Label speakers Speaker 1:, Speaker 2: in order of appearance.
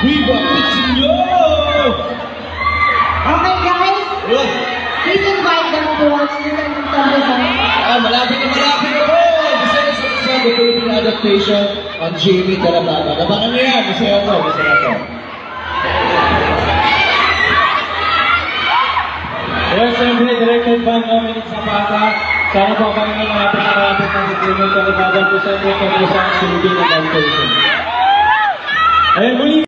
Speaker 1: Viva Pitsinyo!
Speaker 2: Okay guys, please invite them to watch this and
Speaker 1: Malapit na po! Masaya sa The Philippine adaptation on Jamie Talababa. Nabangan niyo yan, masaya po.
Speaker 3: Well, siyempre, directed by Dominic Zapata. Sana po kami na malapit na si Jamie Talababa to sa Philippine adaptation. Ayun, muli.